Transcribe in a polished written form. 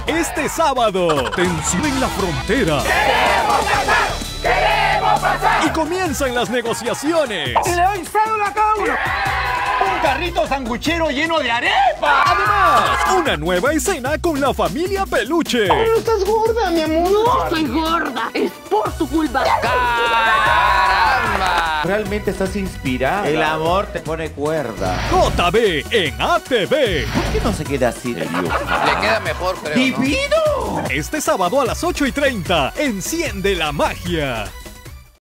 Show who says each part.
Speaker 1: Este sábado, tensión en la frontera.
Speaker 2: ¡Queremos pasar!
Speaker 1: Y comienzan las negociaciones.
Speaker 2: ¡Y le doy cédula a cada uno! ¡Un carrito sanguchero lleno de arepa!
Speaker 1: Además, una nueva escena con la familia Peluche.
Speaker 2: ¿No estás gorda, mi amor?
Speaker 3: No estoy gorda, es por tu culpa.
Speaker 4: ¡Caramba! Realmente estás inspirada.
Speaker 5: El amor te pone cuerda.
Speaker 1: JB en ATV.
Speaker 5: ¿Por qué no se queda así de viejo?
Speaker 4: Le queda mejor, creo, ¿no?
Speaker 5: ¡Divino!
Speaker 1: Este sábado a las 8:30. Enciende la magia.